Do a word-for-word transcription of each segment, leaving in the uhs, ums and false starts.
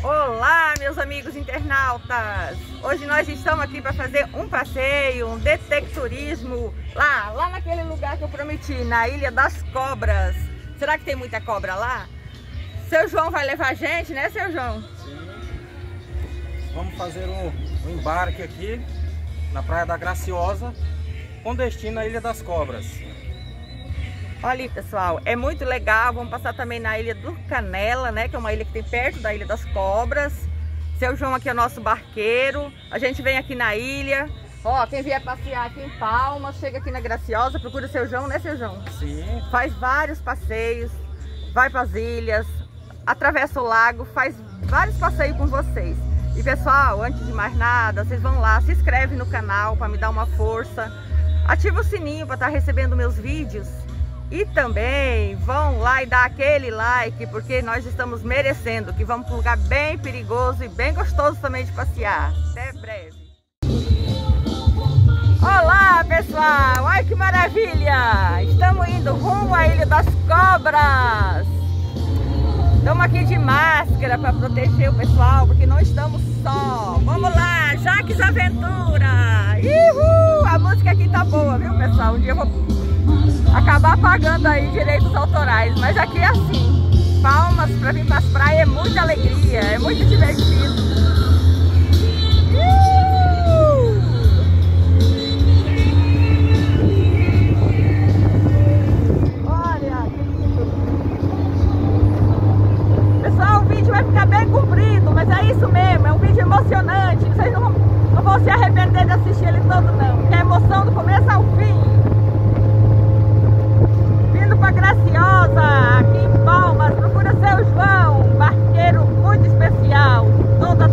Olá, meus amigos internautas! Hoje nós estamos aqui para fazer um passeio, um detectorismo lá, lá naquele lugar que eu prometi, na Ilha das Cobras. Será que tem muita cobra lá? Seu João vai levar a gente, né, seu João? Sim. Vamos fazer um, um embarque aqui na Praia da Graciosa, com destino à Ilha das Cobras. Olha ali, pessoal, é muito legal. Vamos passar também na Ilha do Canela, né? Que é uma ilha que tem perto da Ilha das Cobras. Seu João aqui é o nosso barqueiro. A gente vem aqui na ilha. Ó, quem vier passear aqui em Palmas, chega aqui na Graciosa, procura o seu João, né, seu João? Sim. Faz vários passeios, vai para as ilhas, atravessa o lago, faz vários passeios com vocês. E pessoal, antes de mais nada, vocês vão lá, se inscreve no canal para me dar uma força. Ativa o sininho para estar recebendo meus vídeos. E também vão lá e dar aquele like, porque nós estamos merecendo, que vamos para um lugar bem perigoso e bem gostoso também de passear. Até breve. Olá, pessoal! Olha que maravilha! Estamos indo rumo à Ilha das Cobras. Estamos aqui de máscara para proteger o pessoal, porque não estamos só. Vamos lá, Jaques Aventura! Uhul! A música aqui tá boa, viu, pessoal? Um dia eu vou acabar pagando aí direitos autorais, mas aqui é assim. Palmas para vir para as praias é muita alegria, é muito divertido. Uh! Olha, que lindo. Pessoal, o vídeo vai ficar bem comprido, mas é isso mesmo, é um vídeo emocionante. Vocês não vão, não vão se arrepender de assistir ele todo não, porque é emoção do começo ao fim. Graciosa, aqui em Palmas, procura seu João, barqueiro muito especial, todo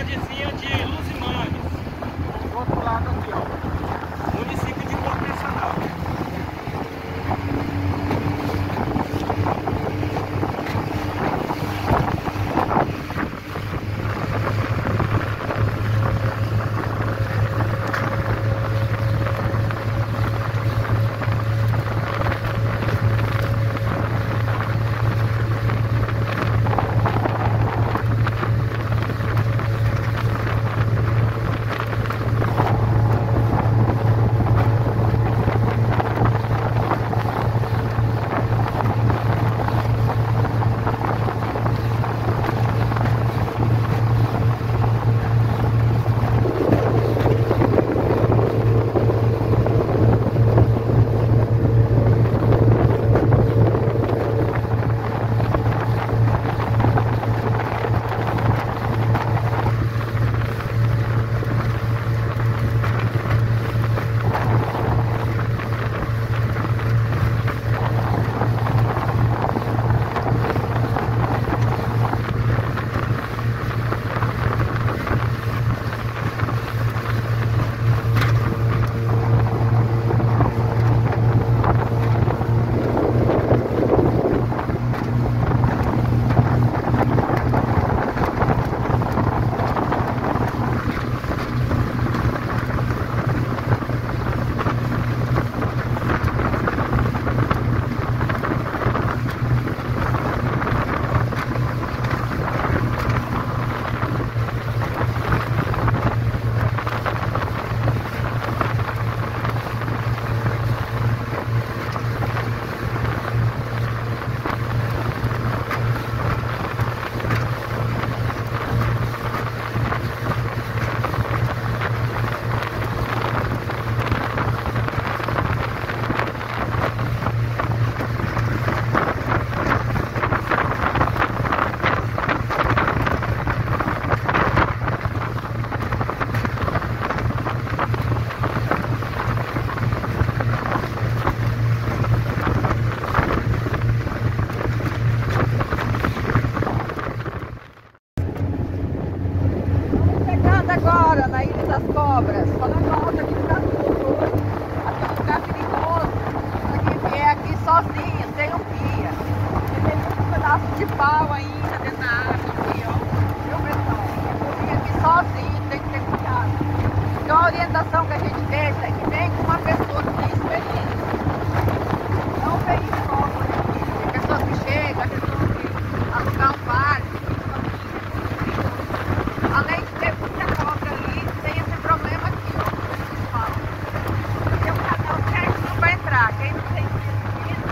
cidadezinha de Luzimangues. Do outro lado aqui, ó. Município de Conceição. Cobras, falando alto aqui no Catulo, aqui é um lugar perigoso, aqui vier aqui sozinho, sem um guia, tem um pedaço de pau ainda dentro da água aqui, ó, viu pessoal? Eu vim aqui sozinho, tem que ter cuidado. Então a orientação que a gente deixa é que vem com uma pessoa que tem experiência, não vem só por aqui, tem pessoa que chega, a pessoa que alugar um barco, além de ter muita cobra ali, tem esse problema aqui, ó, como vocês falam. Tem um canal certinho para entrar. Quem não tem conhecimento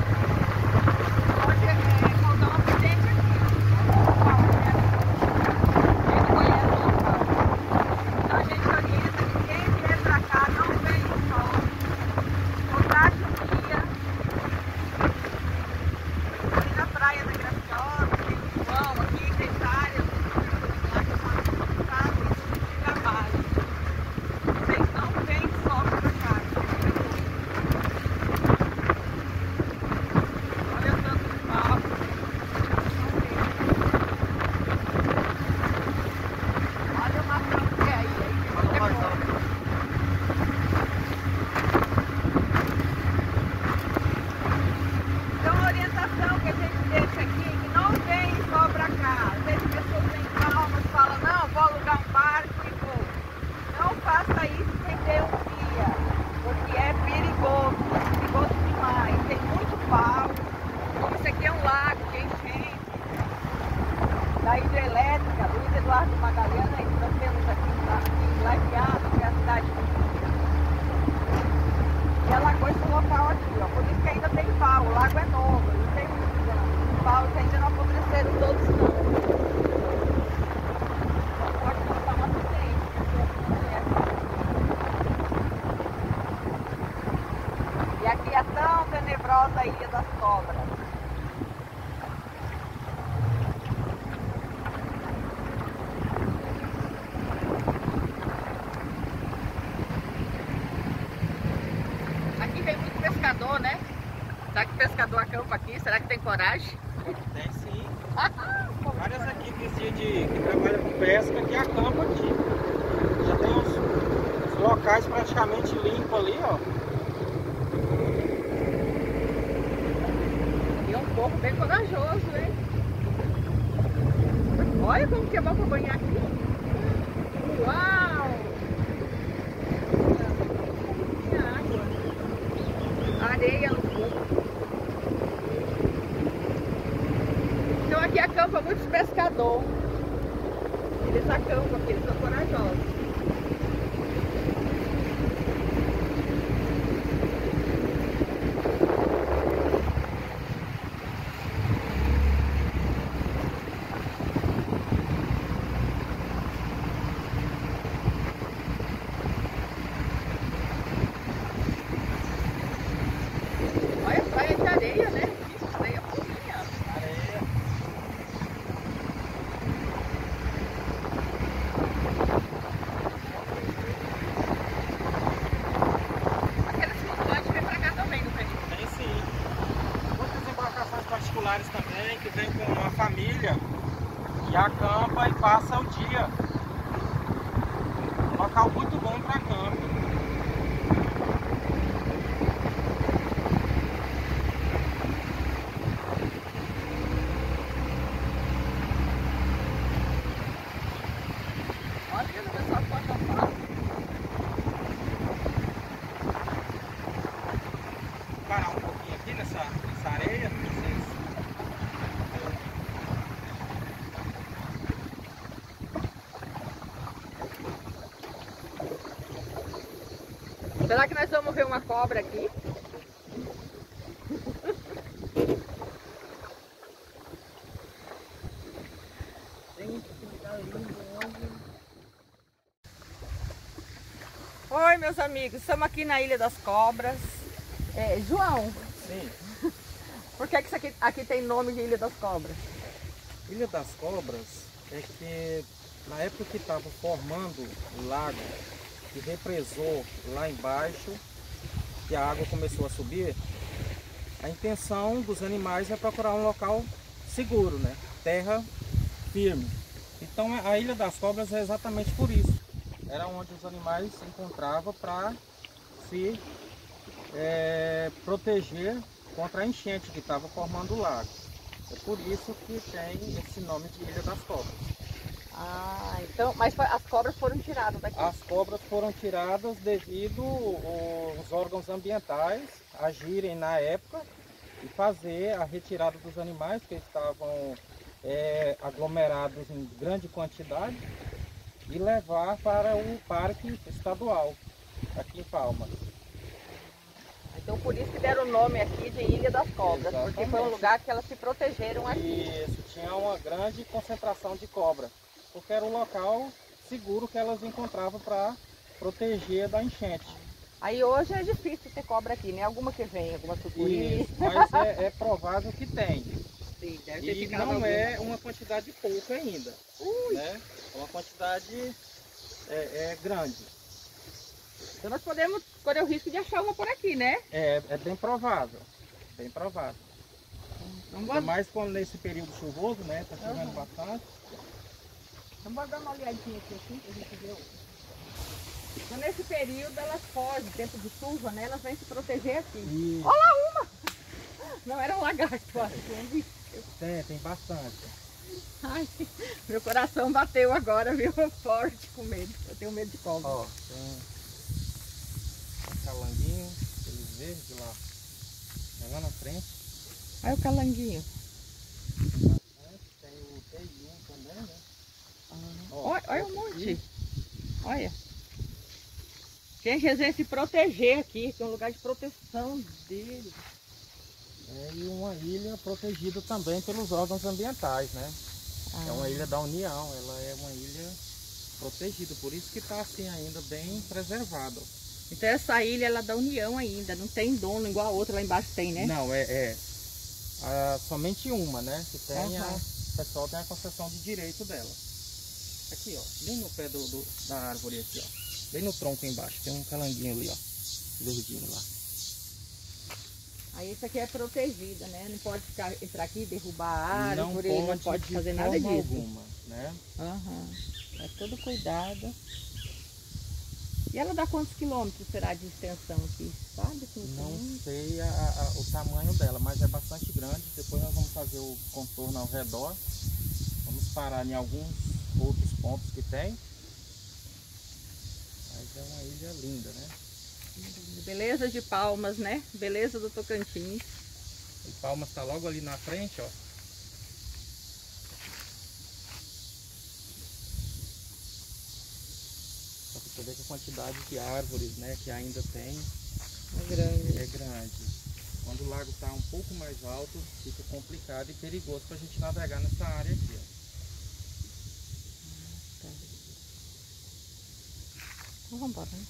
pode é, causar um acidente aqui. Quem não conhece o local. Então a gente orienta que quem vier para cá não vem só. Contrate um guia. Aqui na Praia da Graciosa, tem o João aqui, tem várias. Vocês não vêm só para cá. Olha o tanto de pau. Olha o matão que é aí. Então a orientação que a gente deixa aqui, que não vem só para cá. Às vezes pessoas têm calma e falam, não, vou alugar um barco e vou. Não faça isso sem ter um guia, porque é perigoso, é perigoso demais. Tem muito pau, como isso aqui é um lago de enchente, da hidrelétrica, Luiz Eduardo Magalhães, nós temos aqui em Lajeado, que é a cidade do e ela alagou esse local aqui, ó, por isso que ainda tem pau, o lago é novo, não tem muitos anos, os paus ainda não apodreceram todos não. Pode causar um acidente. E aqui é tão tenebrosa a Ilha das Cobras. Aqui vem muito pescador, né? Será que pescador acampa aqui? Será que tem coragem? Tem sim. Várias equipes de, de, que trabalham com pesca que acampa aqui. Já tem os, os locais praticamente limpos ali, ó. E é um povo bem corajoso, hein? Olha como que é bom para banhar aqui. Uau! Tinha água. Areia no fundo. Então aqui acampa muitos pescadores. Eles acampam aqui, eles são corajosos. Olha a praia de areia, né? Areia purinha. Areia. Aqueles flutuantes vêm pra cá também, não tem? Tem sim. Muitas embarcações particulares também, que vem com uma família e acampa e passa o dia. Um local muito bom para campo. Olha o pessoal que pode acampar. Parar um pouquinho aqui nessa, nessa areia, pra vocês. Será que nós vamos ver uma cobra aqui? Oi, meus amigos, estamos aqui na Ilha das Cobras. É, João, Sim. por que, que isso aqui, aqui tem nome de Ilha das Cobras? Ilha das Cobras é que na época que estava formando o lago, que represou lá embaixo, que a água começou a subir, a intenção dos animais é procurar um local seguro, né? Terra firme. Então a Ilha das Cobras é exatamente por isso. Era onde os animais se encontravam para se é, proteger contra a enchente que estava formando o lago. É por isso que tem esse nome de Ilha das Cobras. Ah, então, mas foi- as cobras foram tiradas daqui. As cobras foram tiradas devido os órgãos ambientais agirem na época e fazer a retirada dos animais que estavam é, aglomerados em grande quantidade e levar para o parque estadual aqui em Palmas. Então por isso que deram o nome aqui de Ilha das Cobras, porque foi um Exatamente. lugar que elas se protegeram aqui. Isso, tinha uma grande concentração de cobra, porque era um local seguro que elas encontravam para proteger da enchente. Aí hoje é difícil ter cobra aqui, né? Alguma que vem, alguma sucuri. Isso, mas é, é provável que tem. Sim, deve ter E ficado não alguma. é uma quantidade pouca ainda, né? É uma quantidade é, é grande. Então nós podemos correr o risco de achar uma por aqui, né? É, é bem provável, bem provável. Então Ainda bora, mais quando nesse período chuvoso, né? Tá chovendo Uhum. bastante. então bora dar uma olhadinha aqui assim, pra gente ver outra. Então nesse período elas fogem, tempo de chuva, né? Elas vêm se proteger aqui. E Olha lá uma! Não, era um lagarto, acho. tem, tem bastante. Ai, meu coração bateu agora, viu? Forte com medo. Eu tenho medo de cobra. Ó, tem um calanguinho, aquele verde lá, é lá na frente. Olha o calanguinho. Tem o T I um também, né? Ó, Olha, olha um outro monte. aqui. Olha. Gente, eles vêm se proteger aqui, que é um lugar de proteção deles. É, e uma ilha protegida também pelos órgãos ambientais, né? Ah. É uma ilha da União, ela é uma ilha protegida, por isso que está assim ainda bem preservada. Então essa ilha ela é da União ainda, não tem dono igual a outra lá embaixo tem, né? Não, é, é ah, somente uma, né? Que tem a, Aham. o pessoal tem a concessão de direito dela. Aqui, ó, bem no pé do, do- da árvore aqui, ó. Bem no tronco embaixo, tem um calanguinho ali, ó. Verdinho lá. Aí isso aqui é protegida, né? Não pode ficar, entrar aqui, derrubar a Não árvore, pode, não pode de fazer nada forma disso. alguma. né? Aham. É todo cuidado. E ela dá quantos quilômetros será de extensão aqui? Sabe? Não sei a, a, o tamanho dela, mas é bastante grande. Depois nós vamos fazer o contorno ao redor. Vamos parar em alguns outros pontos que tem. Mas é uma ilha linda, né? Beleza de Palmas, né? Beleza do Tocantins. E Palmas está logo ali na frente, ó. Só para você ver que a quantidade de árvores, né, que ainda tem é grande. É grande. Quando o lago está um pouco mais alto, fica complicado e perigoso para a gente navegar nessa área aqui, ó. Tá. Então vamos embora, né?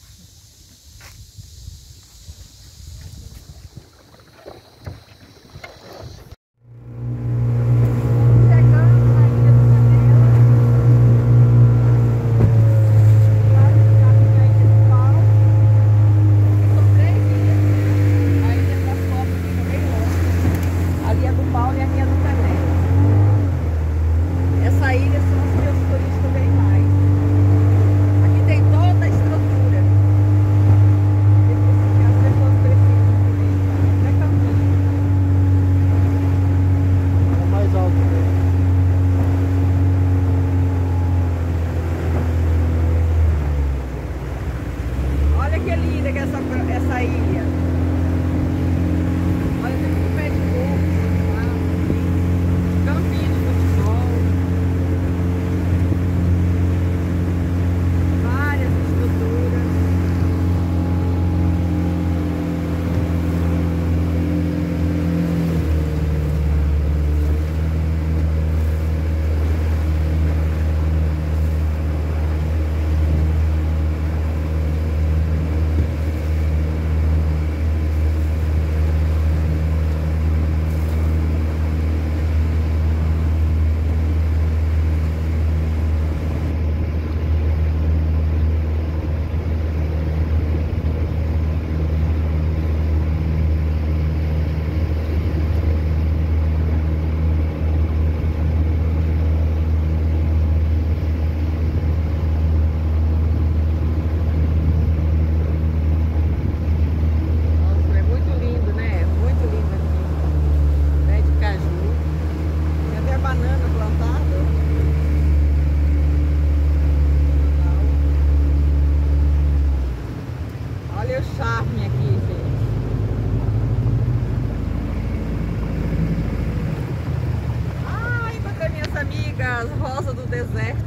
Rosa do deserto.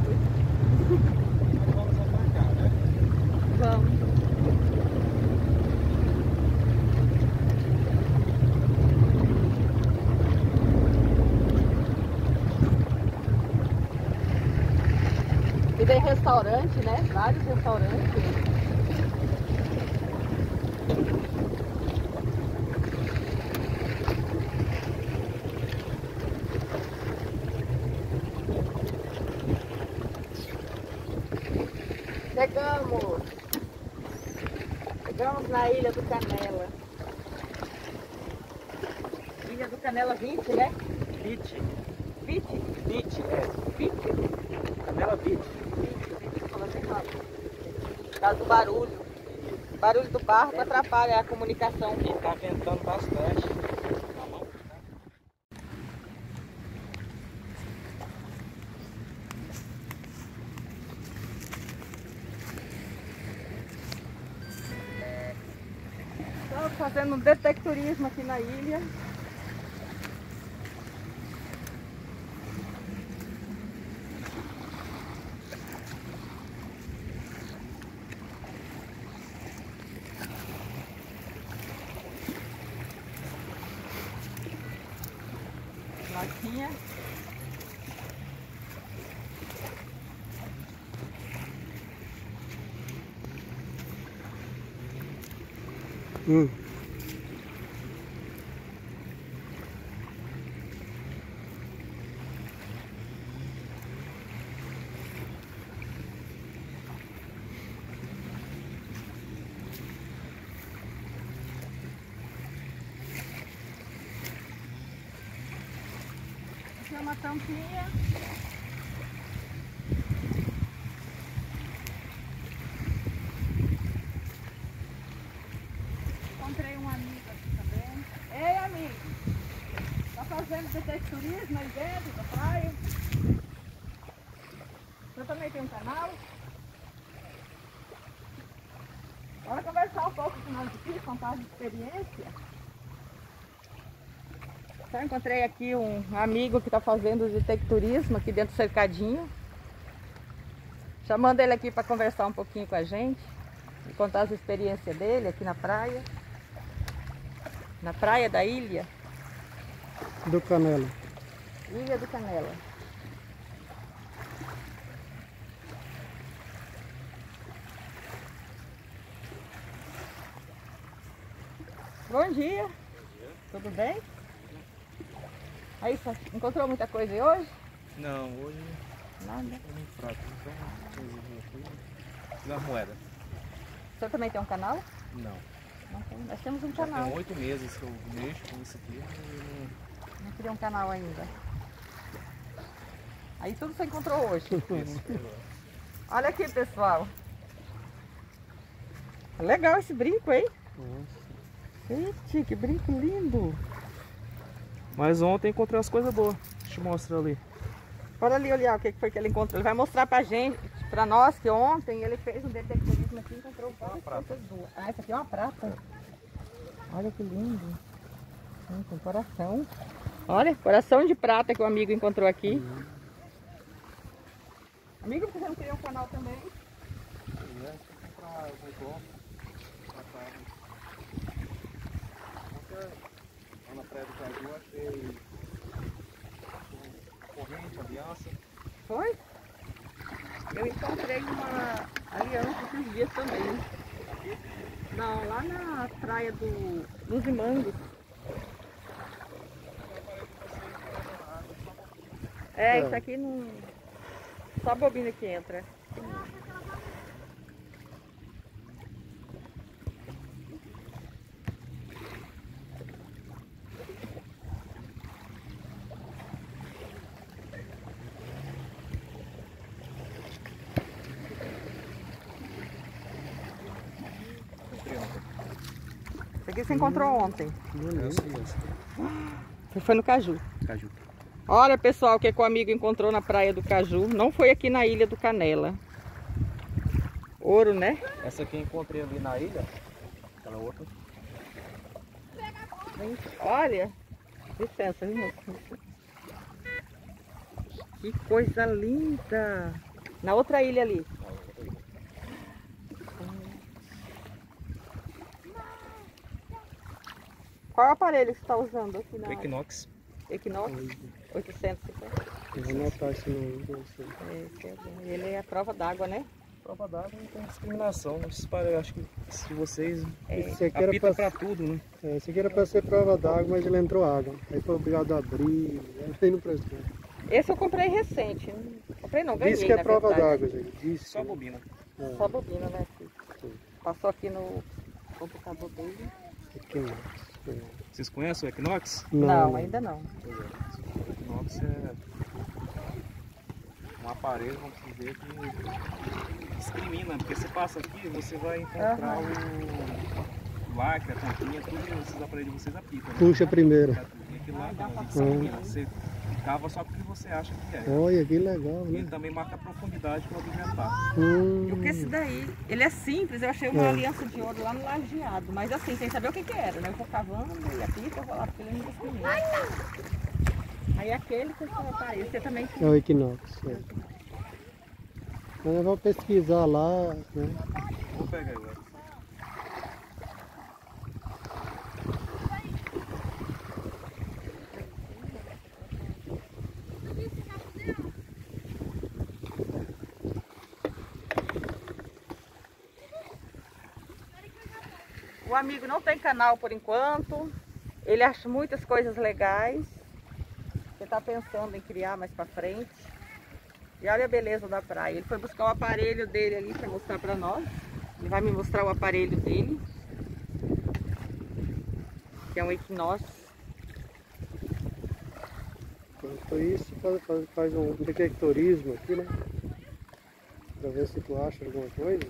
Vamos atracar, né? Vamos. E tem restaurante, né? Vários restaurantes. Chegamos! Chegamos na Ilha do Canela. Ilha do Canela vinte, né? vinte. vinte? vinte, é. vinte? Canela vinte. vinte, fala bem rápido. Por causa do barulho. O barulho do barco atrapalha a comunicação. E tá ventando bastante. Estamos fazendo um detectorismo aqui na ilha. Latinha. Hum. Aqui é uma tampinha. detectorismo aí dentro da praia. Você também tem um canal. Bora conversar um pouco com nós aqui, contar a experiência. Então, encontrei aqui um amigo que está fazendo detectorismo aqui dentro do cercadinho. Chamando ele aqui para conversar um pouquinho com a gente e contar as experiências dele aqui na praia. Na praia da ilha do Canela. Ilha do Canela. Bom dia. Bom dia. Tudo bem? Aí, só encontrou muita coisa aí hoje? Não, hoje nada. É muito fraco, só uma coisinha aqui. Uma moeda. O senhor também tem um canal? Não. Não tem. Nós temos um Já canal. tem oito meses que eu mexo com isso aqui e não... Não queria um canal ainda. Aí tudo você encontrou hoje. Isso. Olha aqui, pessoal. Legal esse brinco, hein? Nossa. Eita, que brinco lindo. Mas ontem encontrei umas coisas boas. Deixa eu mostrar ali. Bora ali olhar o que foi que ele encontrou. Ele vai mostrar pra gente, pra nós, que ontem ele fez um detectorismo aqui e encontrou várias coisas boas. Ah, essa aqui é uma prata. Olha que lindo. Hum, tem coração. Olha, coração de prata que o amigo encontrou aqui. Uhum. Amigo, você não queria um canal também? É, pra voltou. Lá na praia do Caju eu achei corrente, aliança. Foi? Eu encontrei uma aliança esses dias também. Não, lá na praia do dos Imangos. É, isso aqui não... Só a bobina que entra. Isso aqui você encontrou ontem. Você foi no Caju. Caju. Olha, pessoal, o que, que o amigo encontrou na praia do Caju. Não foi aqui na ilha do Canela. Ouro, né? Essa aqui eu encontrei ali na ilha. Aquela outra. Olha. Licença, viu? Que coisa linda. Na outra ilha ali. Qual é o aparelho que você está usando aqui na Equinox. Equinox oitocentos e cinquenta. Eu vou anotar esse nome. Esse é bom. Ele é a prova d'água, né? Prova d'água não tem discriminação. Eu acho que se vocês é. Esse aqui era apita pra, pra tudo, né? É, esse aqui era para ser prova d'água, mas ele entrou água. Aí foi obrigado a abrir, aí não prestou. Esse eu comprei recente. Não comprei não, ganhei. Diz que é prova d'água, gente. Diz Só bobina. É. Só bobina, né? Sim. Passou aqui no computador dele. Equinox. Vocês conhecem o Equinox? Não, não ainda não. Pois é. O Equinox é um aparelho, vamos dizer, que discrimina, porque você passa aqui, você vai encontrar uhum. o lacre, a tampinha, tudo esses aparelhos vocês apitam. Né? Puxa primeiro. E aquilo lá não, ele discrimina. Você cava só porque você acha que é. Olha, que legal, E né? ele também marca a profundidade para o objeto tá. Hum. E o que esse daí? Ele é simples, eu achei uma é. aliança de ouro lá no lajeado, mas assim, sem saber o que que era, né? Eu vou cavando e apito, eu vou lá porque ele não discrimina. Aí aquele que você aparece, você também tem. É o Equinox. É. Mas eu vou pesquisar lá, né? Vou pegar agora. O amigo não tem canal por enquanto, ele acha muitas coisas legais, ele está pensando em criar mais para frente. E olha a beleza da praia, ele foi buscar o aparelho dele ali para mostrar para nós, ele vai me mostrar o aparelho dele, que é um Equinox. Enquanto isso, faz, faz, faz um detectorismo aqui, né? Para ver se tu acha alguma coisa.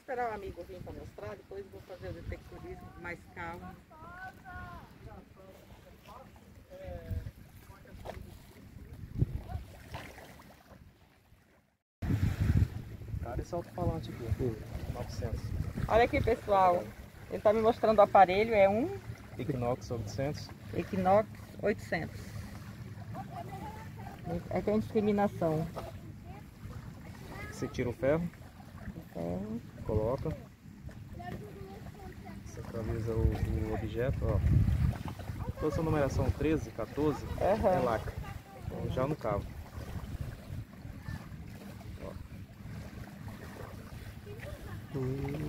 esperar o amigo vir para mostrar, depois vou fazer o detectorismo com mais calma. Cara, esse alto-falante aqui, novecentos. Olha aqui, pessoal, ele está me mostrando o aparelho, é um Equinox oitocentos. Equinox oitocentos. É que é discriminação. Você tira o ferro, Então, coloca, centraliza o, o objeto, ó. Toda essa numeração treze, quatorze Uhum. é lacre, então, já no cabo. Ó. Hum.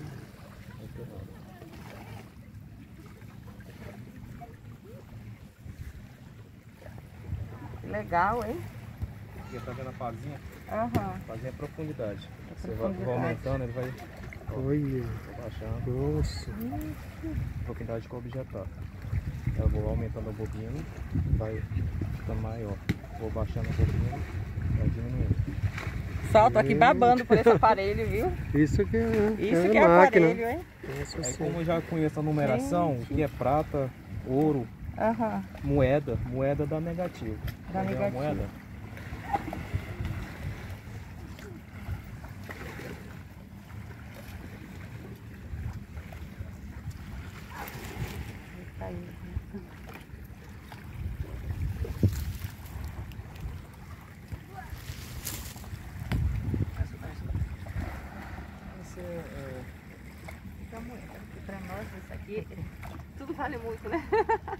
que legal, hein? Aqui tá vendo a pazinha? Aham. Pazinha é profundidade. Você vai, profundidade. vai aumentando, ele vai, ó, Olha, vai baixando. nossa. A profundidade que o objeto tá. Eu vou aumentando a bobina, vai ficando maior. Vou baixando a bobina, vai diminuindo. Sol, tô aqui babando por esse aparelho, viu? Isso que é, Isso é que é máquina. aparelho, hein? Nossa Aí senhora. como eu já conheço a numeração, Gente. que é prata, ouro, Aham. moeda, moeda dá negativo. Dá Entendeu? negativo. Moeda. Esse é, é, Então, aqui pra nós, isso aqui, tudo vale muito, né?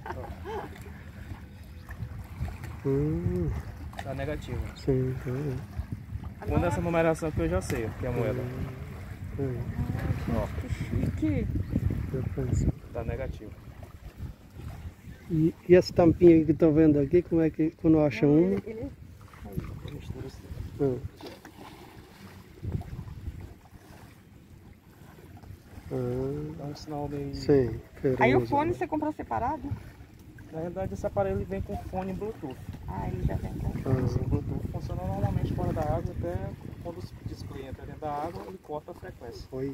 Hum, dá negativo. sim, então, Quando essa numeração aqui eu já sei que é a moeda. é. É, Ó, Que chique. já pensou. dá negativo. E, e essa tampinha que estão vendo aqui, como é que quando acha Não, uma? ele- ele- Mistura assim. Ah. Ah, Dá um sinal meio. sim. Aí o feroz, fone né? você comprou separado? Na realidade esse aparelho ele vem com fone Bluetooth. Ah, ele já vem com... Ah, Esse Bluetooth funciona normalmente fora da água, até quando o display entra dentro da água, ele corta a frequência. olha.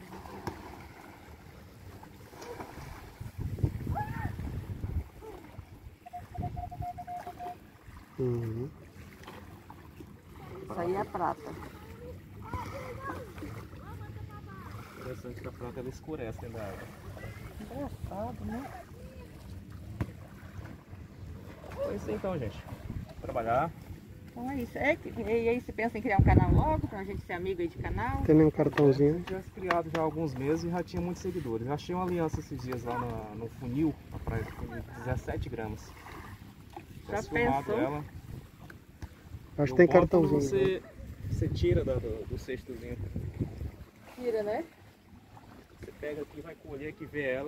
Uhum. Isso aí é prata. Interessante que a prata ela escurece dentro da água. Engraçado, né? É isso aí então, gente. Trabalhar. Então é isso. É, que- e aí você pensa em criar um canal logo, pra gente ser amigo aí de canal? Tem nem um cartãozinho? Já criado já há alguns meses e já tinha muitos seguidores. Eu achei uma aliança esses dias lá no, no funil, na praia do funil, de dezessete gramas. Já filmado pensou? ela. Acho Eu que tem boto, cartãozinho. Você, você tira da- do, do cestozinho. Tira, né? Você pega aqui, vai colher aqui, vê ela.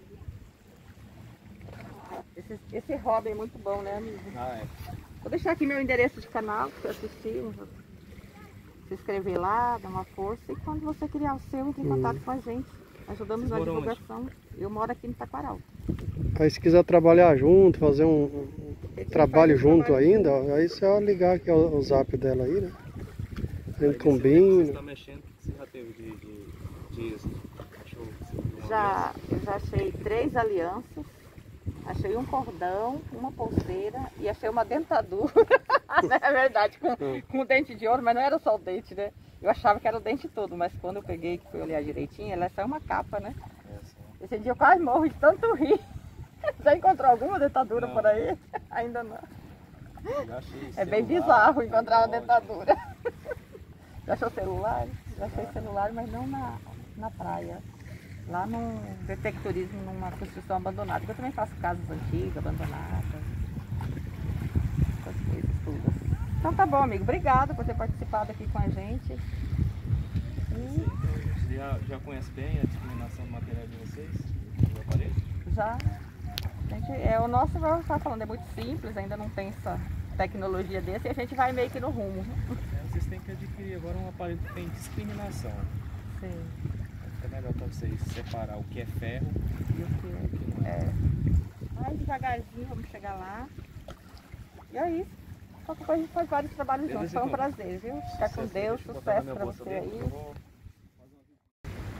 Esse, esse hobby é muito bom, né, amigo? Ah, é. Vou deixar aqui meu endereço de canal para você assistir, se inscrever lá, dar uma força. E quando você criar o seu, entre em Hum. contato com a gente. Ajudamos Vocês na moram onde? divulgação. Eu moro aqui no Taquaral. Aí se quiser trabalhar junto, fazer um, um A gente trabalho faz um junto trabalho ainda, junto. ó, aí você vai ligar aqui o, o zap dela aí, né? A Aí gente você combina. está mexendo, o que você já teve de, de, de êxito? Achou que você viu uma Já, eu já achei três alianças, achei um cordão, uma pulseira e achei uma dentadura. É verdade, com, Hum. com o dente de ouro, mas não era só o dente, né? Eu achava que era o dente todo, mas quando eu peguei, que fui olhar direitinho, ela é só uma capa, né? aliança? Esse dia eu quase morro de tanto rir. Já encontrou alguma dentadura Não. por aí? Ainda não. Já achei É bem celular, bizarro encontrar uma relógio. dentadura. Já achou celular? Já achei celular, mas não na, na praia. Lá no detectorismo, numa construção abandonada. Eu também faço casas antigas, abandonadas. Essas coisas todas. Então tá bom, amigo. Obrigada por ter participado aqui com a gente. E Você já, já conhece bem a discriminação do material de vocês? Do aparelho? já. A gente, é, o nosso, eu estava falando, é muito simples, ainda não tem essa tecnologia desse e a gente vai meio que no rumo. É, vocês têm que adquirir agora um aparelho que tem discriminação. Sim. Fica melhor para vocês separar o que é ferro E o que e o que não é. é. Vai devagarzinho, vamos chegar lá. E é isso. Qualquer coisa a gente faz vários trabalhos Beleza, juntos. Foi um então. prazer, viu? Ficar com Sucesso, Deus, deixa eu botar na sucesso minha pra bolsa você ali, aí. eu vou fazer uma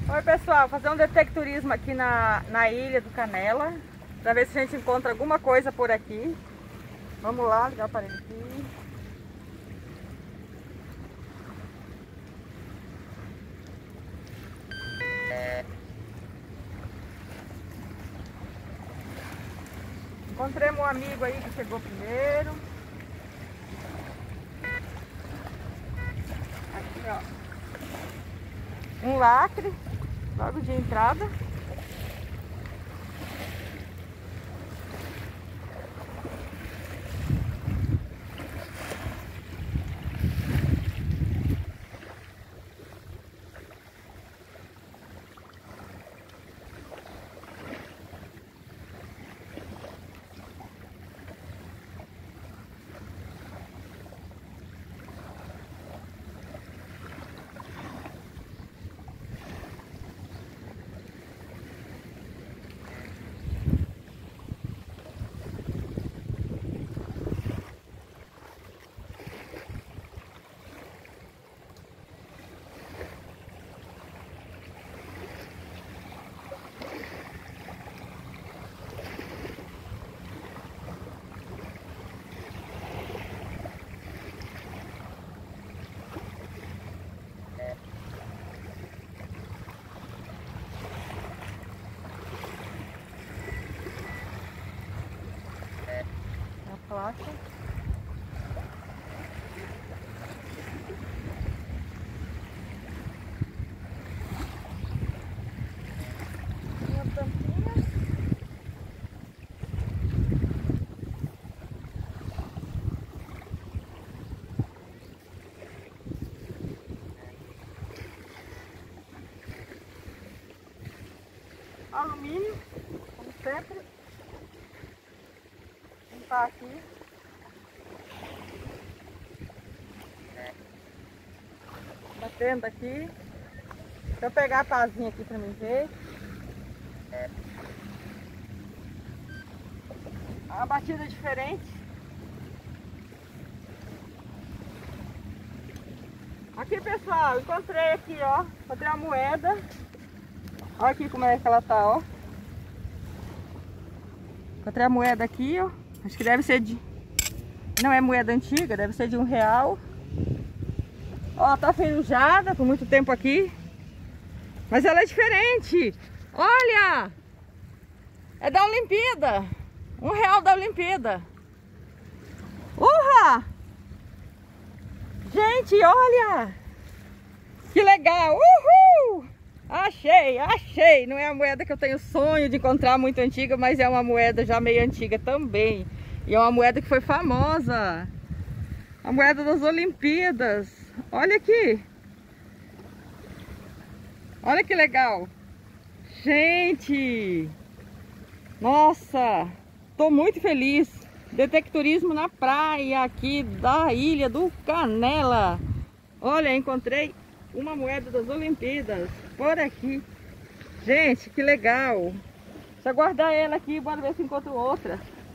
Oi pessoal, fazer um detectorismo aqui na, na ilha do Canela, para ver se a gente encontra alguma coisa por aqui. Vamos lá, ligar o aparelho aqui. Encontremos um amigo aí que chegou primeiro. Aqui, ó. Um lacre, logo de entrada. Placa. Uma tampinha. Alumínio, como sempre. Tá aqui. Batendo aqui. Deixa eu pegar a pazinha aqui pra mim ver. Uma batida diferente. Aqui pessoal, encontrei aqui, ó. Encontrei uma moeda. Olha aqui como é que ela tá, ó. Encontrei a moeda aqui, ó. Acho que deve ser de... Não é moeda antiga, deve ser de um real. Ó, tá ferrujada por muito tempo aqui. Mas ela é diferente. Olha! É da Olimpíada. Um real da Olimpíada. Urra! Gente, olha! Que legal! Uhul! Achei, achei! Não é a moeda que eu tenho sonho de encontrar muito antiga, mas é uma moeda já meio antiga também. E é uma moeda que foi famosa. A moeda das Olimpíadas. Olha aqui. Olha que legal. Gente! Nossa! Tô muito feliz. Detectorismo na praia aqui da ilha do Canela. Olha, encontrei uma moeda das Olimpíadas por aqui. Gente, que legal. Deixa eu guardar ela aqui e bora ver se encontro outra.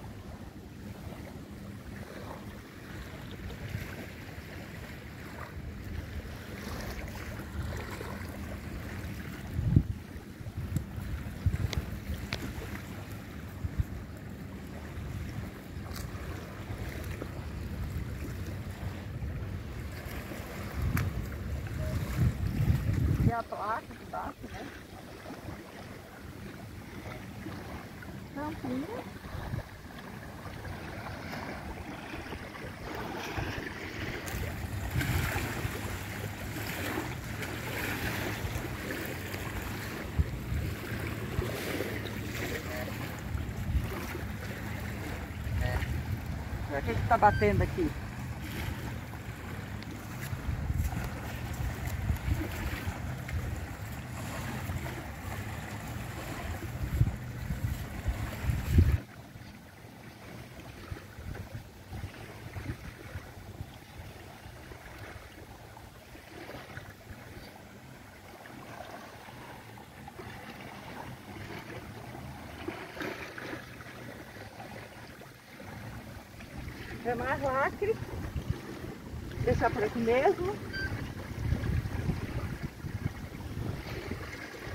A placa que tá aqui, né? Tampinha. O que que tá batendo aqui? É mais lacre. Deixar por aqui mesmo.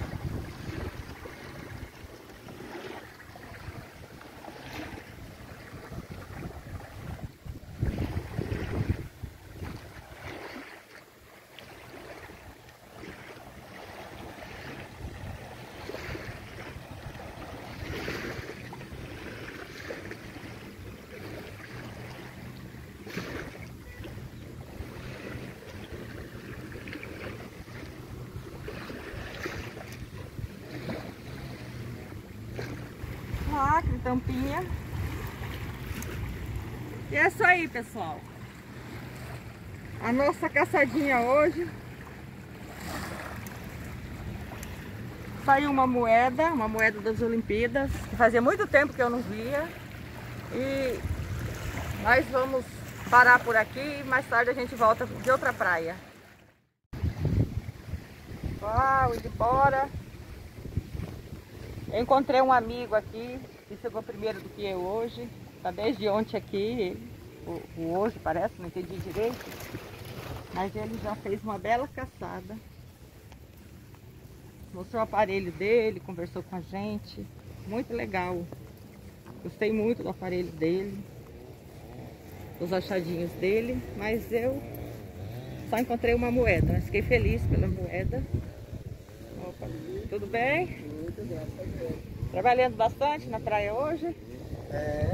lacre, tampinha. E é isso aí, pessoal. A nossa caçadinha hoje. Saiu uma moeda, uma moeda das Olimpíadas, que fazia muito tempo que eu não via. E nós vamos parar por aqui e mais tarde a gente volta de outra praia. Uau, indo embora. Eu encontrei um amigo aqui, que chegou primeiro do que eu hoje. Está desde ontem aqui, o, o hoje parece, não entendi direito. Mas ele já fez uma bela caçada. Mostrou o aparelho dele, conversou com a gente. Muito legal. Gostei muito do aparelho dele, dos achadinhos dele, mas eu só encontrei uma moeda. Mas fiquei feliz pela moeda. Opa, tudo bem? Muito graças. Trabalhando bastante na praia hoje? É.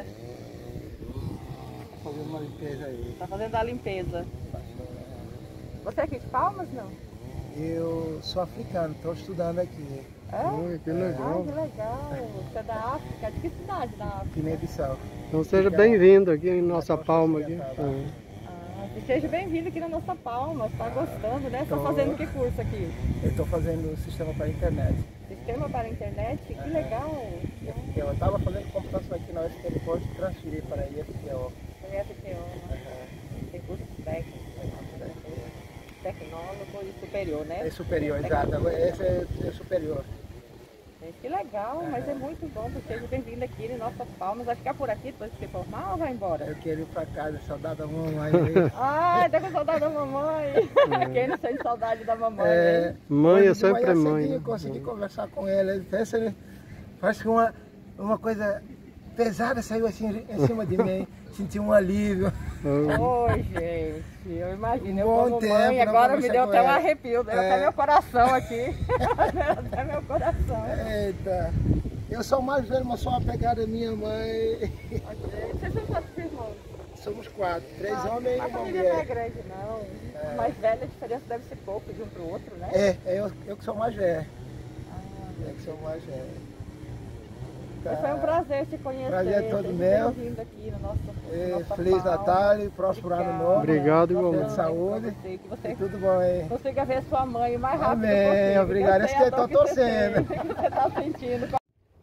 Tá fazendo uma limpeza aí. Tá fazendo a limpeza. Você é aqui de Palmas, não? Eu sou africano, estou estudando aqui. É? Oi, que legal. Ah, que legal. Você é da África? De que cidade da África? Guiné-Bissau. Então seja bem-vindo aqui em nossa Palma. Aqui. Ah, seja bem-vindo aqui na nossa Palma. Está gostando, né? Está Tô. fazendo que curso aqui? Eu estou fazendo o sistema para a internet. Sistema para a internet? Que legal. Eu estava fazendo computação aqui na U F P, depois transferi para a I F P O. I F P O, tem curso técnico, tecnólogo e superior, né? É superior, exato. Agora esse é, é superior. Que legal, mas é muito bom. Você seja bem-vindo aqui em nossas Palmas. Vai ficar por aqui depois de se formar ou vai embora? Eu quero ir para casa, saudade da mamãe. Ah, tá com saudade da mamãe. Quem não sente saudade da mamãe? É, né? Mãe é sempre de manhã mãe. cedinho Né? eu consegui conversar com ela. Pensa, parece que uma, uma coisa pesada saiu assim em cima de mim. Senti um alívio. Oi, gente, eu imagino, eu Um bom como tempo, mãe, não agora me conversar deu com até um ela. arrepio, deu É. até meu coração aqui. Deu até meu coração. Eita, eu sou mais velho, mas sou uma pegada da minha mãe. Vocês são quantos irmãos? Somos quatro, três Ah, homens e a uma família não é mulher. grande, não. É. Mais velha, a diferença deve ser pouco de um para o outro, né? É, é eu, eu que sou mais velho. Ah, Eu que sou mais velho. Mas foi um prazer te conhecer. Prazer todo Seja meu. bem-vindo aqui no nosso, É, nossa Feliz Palma. Natal e próspero ano novo. Obrigado, Boa igualmente. noite Saúde. pra você, que você E tudo bom aí. consiga ver sua mãe o mais rápido Amém, possível. obrigado. Eu sei Esse que a eu tô dor que você torcendo. sente, que você tá sentindo.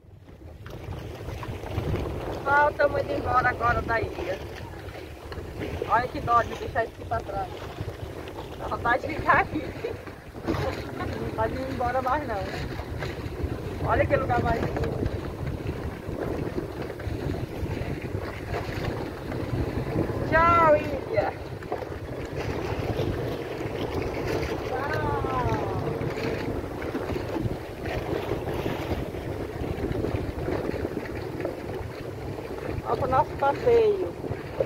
Pessoal, estamos indo embora agora da ilha. Olha que dó de deixar isso aqui pra trás. Dá vontade de ficar aqui. Não pode ir embora mais não. Olha que lugar mais lindo. Tchau, ilha. Tchau. Vamos pro nosso passeio.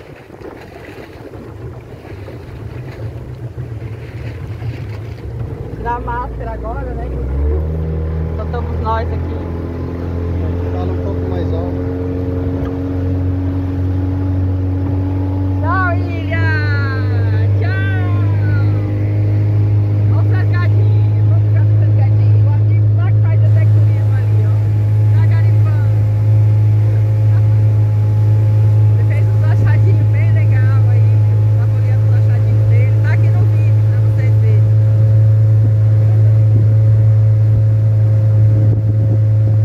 Tirar a máscara agora, né? Só estamos nós aqui. Fala um pouco mais alto. Tchau, ilha! Tchau! Olha o cercadinho, vamos ficar no cercadinho. O amigo lá que faz até turismo ali, ó. Tá garimpando. Ele fez uns achadinhos bem legais aí. Tá olhando os achadinhos dele. Tá aqui no vídeo pra vocês verem.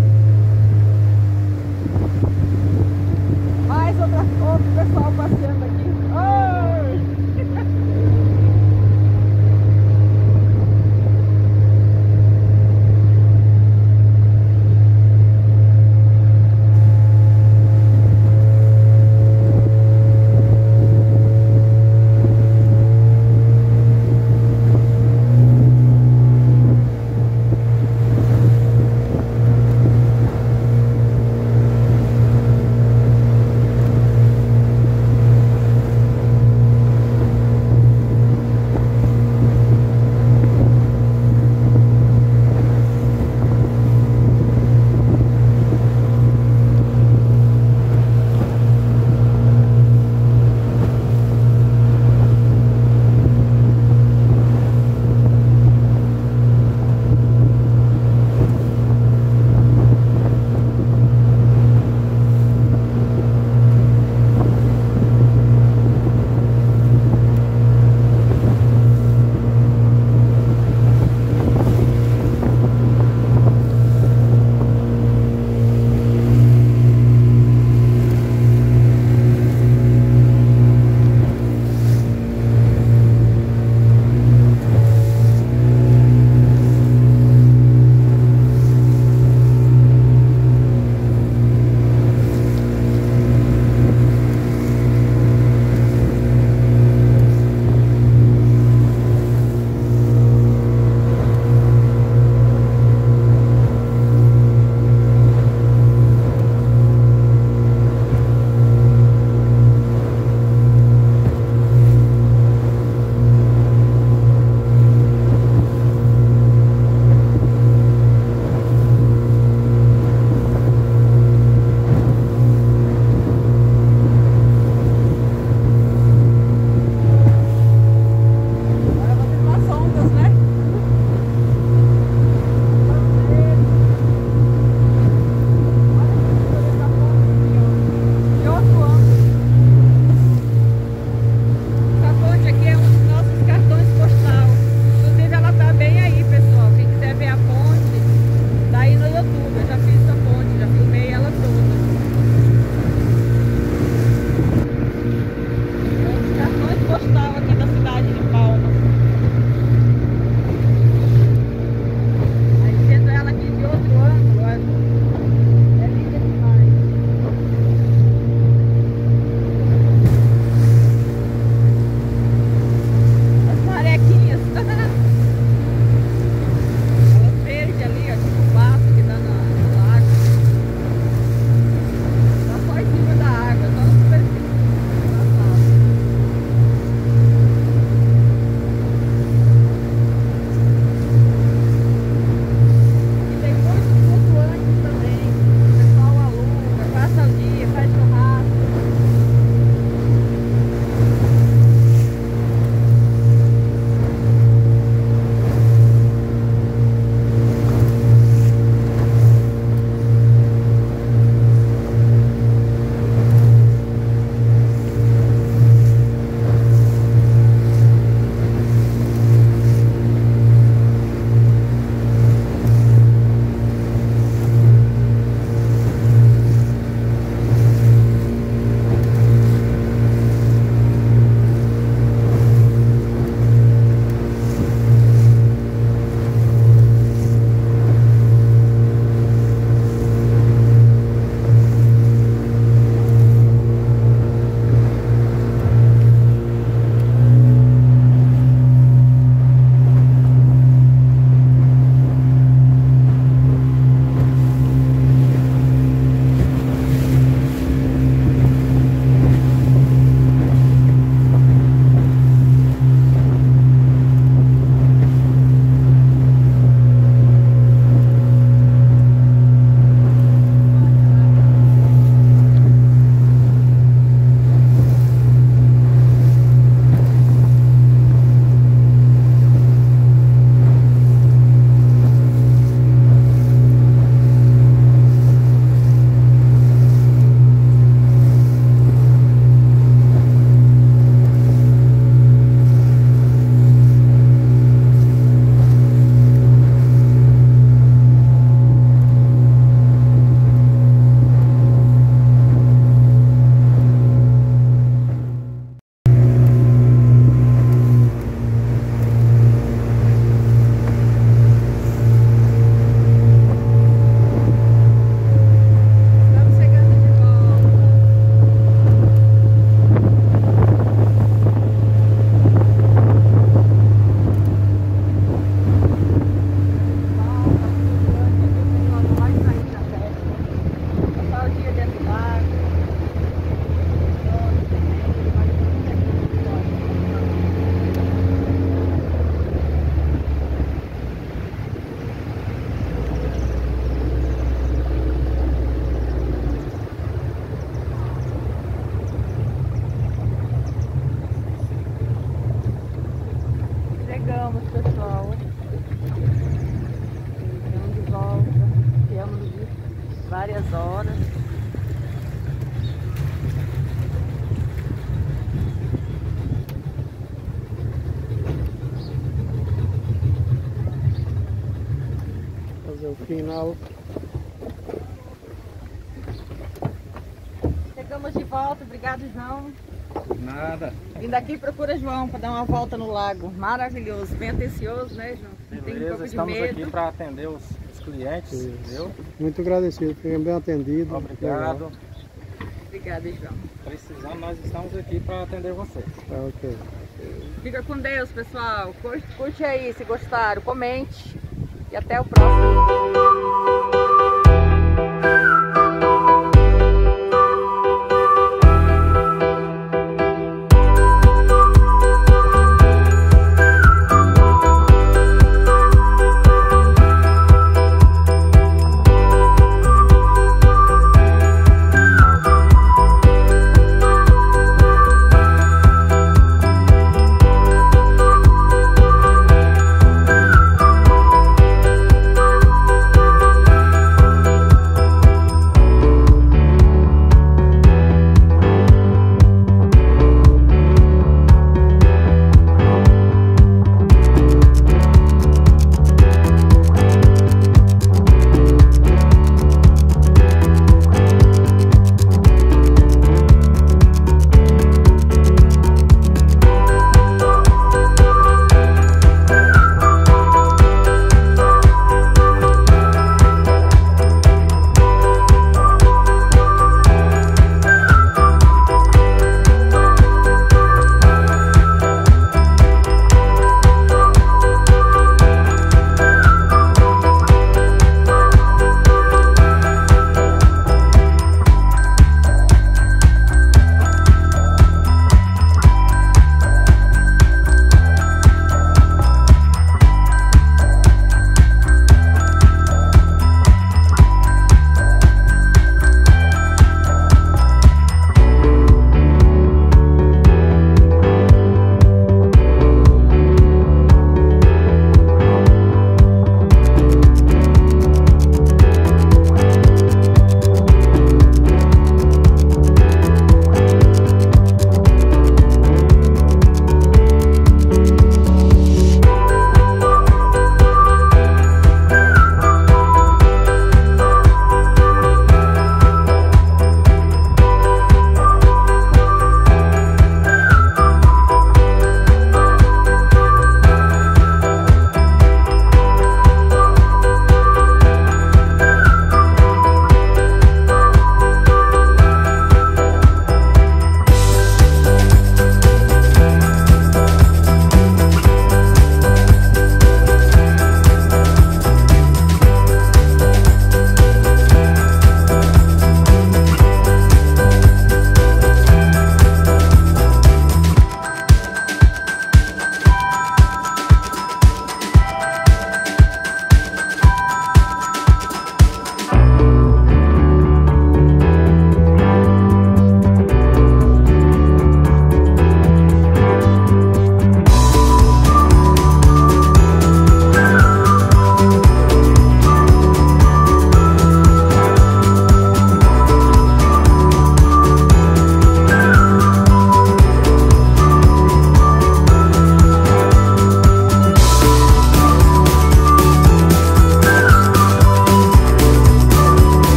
Tchau. Chegamos de volta, obrigado, João. Nada. Vindo aqui procura João para dar uma volta no lago. Maravilhoso, bem atencioso, né, João? Tem um Beleza, pouco de estamos medo. aqui para atender os, os clientes, Isso. entendeu? Muito agradecido, foi bem atendido. Obrigado. Legal. Obrigada, João. Precisando, nós estamos aqui para atender vocês. Tá, ok. Fica com Deus, pessoal. Curte, curte aí se gostaram, comente. E até o próximo.